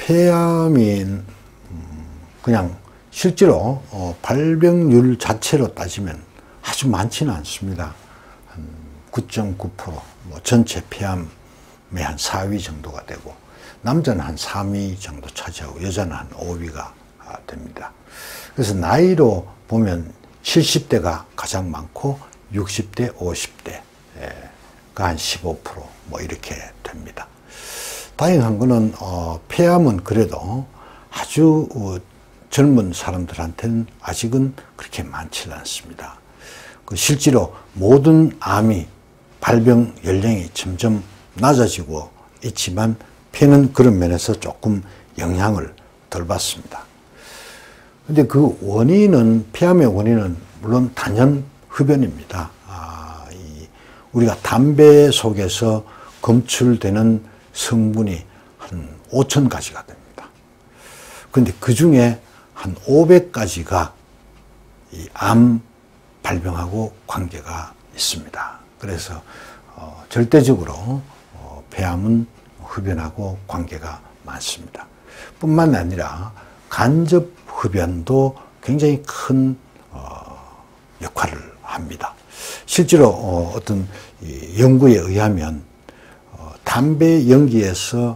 폐암이 그냥 실제로 발병률 자체로 따지면 아주 많지는 않습니다. 한 9.9%, 뭐 전체 폐암의 한 4위 정도가 되고, 남자는 한 3위 정도 차지하고 여자는 한 5위가 됩니다. 그래서 나이로 보면 70대가 가장 많고 60대, 50대가 한 15% 이렇게 됩니다. 다행한 거는 폐암은 그래도 아주 젊은 사람들한테는 아직은 그렇게 많지 않습니다. 실제로 모든 암이 발병 연령이 점점 낮아지고 있지만 폐는 그런 면에서 조금 영향을 덜 받습니다. 근데 그 원인은, 폐암의 원인은 물론 단연 흡연입니다. 우리가 담배 속에서 검출되는 성분이 한 5,000가지가 됩니다. 그런데 그 중에 한 500가지가 이 암 발병하고 관계가 있습니다. 그래서 절대적으로 폐암은 흡연하고 관계가 많습니다. 뿐만 아니라 간접 흡연도 굉장히 큰 역할을 합니다. 실제로 어떤 연구에 의하면 담배 연기에서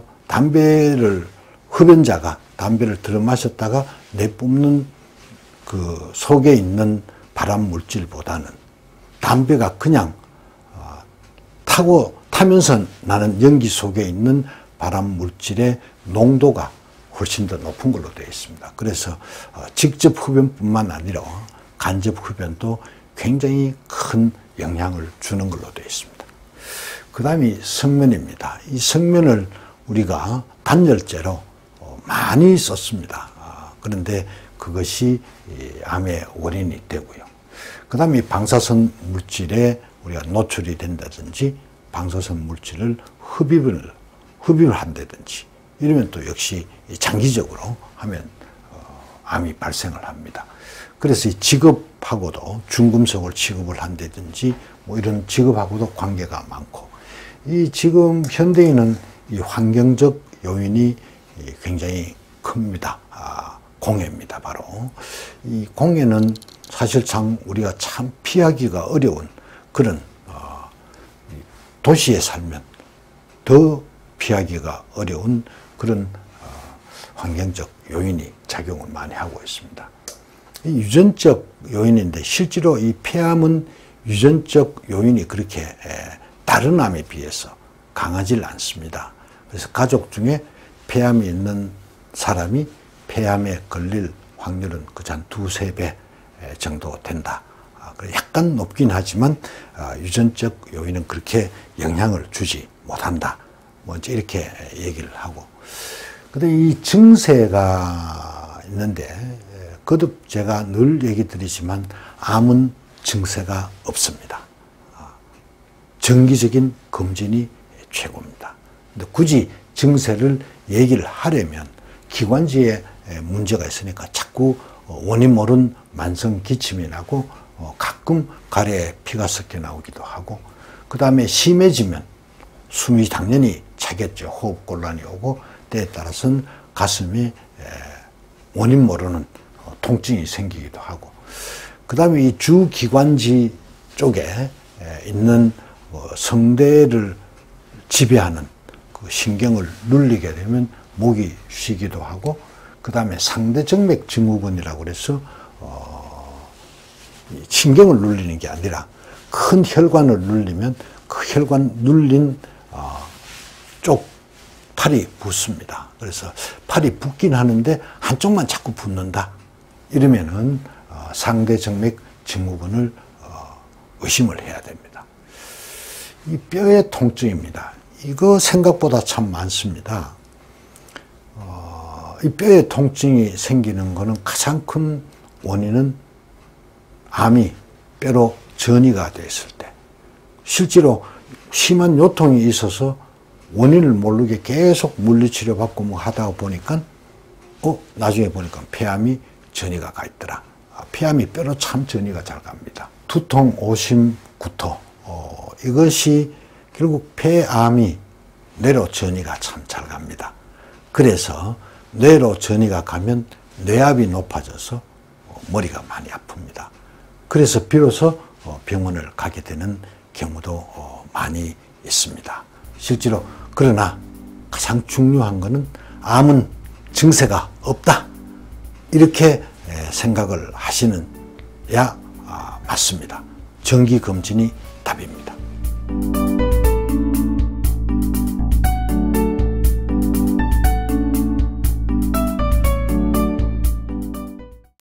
흡연자가 담배를 들어 마셨다가 내뿜는 그 속에 있는 발암 물질보다는 담배가 그냥 타면서 나는 연기 속에 있는 발암 물질의 농도가 훨씬 더 높은 걸로 되어 있습니다. 그래서 직접 흡연뿐만 아니라 간접 흡연도 굉장히 큰 영향을 주는 걸로 되어 있습니다. 그 다음이 석면입니다. 이 석면을 우리가 단열재로 많이 썼습니다. 그런데 그것이 암의 원인이 되고요. 그 다음에 방사선 물질에 우리가 노출이 된다든지 방사선 물질을 흡입을 한다든지 이러면 또 역시 장기적으로 하면 암이 발생을 합니다. 그래서 이 직업하고도 중금속을 취급을 한다든지 뭐 이런 직업하고도 관계가 많고, 이 지금 현대인은 이 환경적 요인이 굉장히 큽니다. 공해입니다. 바로 이 공해는 사실상 우리가 참 피하기가 어려운 그런 도시에 살면 더 피하기가 어려운 그런 환경적 요인이 작용을 많이 하고 있습니다. 이 유전적 요인인데 실제로 이 폐암은 유전적 요인이 그렇게 다른 암에 비해서 강하지 않습니다. 그래서 가족 중에 폐암이 있는 사람이 폐암에 걸릴 확률은 그저 한 2~3배 정도 된다. 약간 높긴 하지만 유전적 요인은 그렇게 영향을 주지 못한다. 먼저 이렇게 얘기를 하고, 근데 이 증세가 있는데 거듭 제가 늘 얘기 드리지만 암은 증세가 없습니다. 정기적인 검진이 최고입니다. 근데 굳이 증세를 얘기를 하려면 기관지에 문제가 있으니까 자꾸 원인 모른 만성 기침이 나고 가끔 가래에 피가 섞여 나오기도 하고, 그 다음에 심해지면 숨이 당연히 차겠죠. 호흡곤란이 오고 때에 따라서는 가슴에 원인 모르는 통증이 생기기도 하고, 그 다음에 이 주기관지 쪽에 있는 성대를 지배하는 그 신경을 눌리게 되면 목이 쉬기도 하고, 그 다음에 상대정맥 증후군이라고 그래서 신경을 눌리는 게 아니라 큰 혈관을 눌리면 그 혈관 눌린 쪽 팔이 붓습니다. 그래서 팔이 붓긴 하는데 한쪽만 자꾸 붓는다. 이러면은 상대정맥 증후군을 의심을 해야 됩니다. 이 뼈의 통증입니다. 이거 생각보다 참 많습니다. 이 뼈에 통증이 생기는 거는 가장 큰 원인은 암이 뼈로 전이가 됐을 때, 실제로 심한 요통이 있어서 원인을 모르게 계속 물리치료 받고 뭐 하다 보니까 나중에 보니까 폐암이 전이가 가 있더라. 폐암이 뼈로 참 전이가 잘 갑니다. 두통, 오심, 구토, 이것이 결국 폐암이 뇌로 전이가 참 잘 갑니다. 그래서 뇌로 전이가 가면 뇌압이 높아져서 머리가 많이 아픕니다. 그래서 비로소 병원을 가게 되는 경우도 많이 있습니다. 실제로 그러나 가장 중요한 것은 암은 증세가 없다, 이렇게 생각을 하시느야 맞습니다. 정기검진이 답입니다.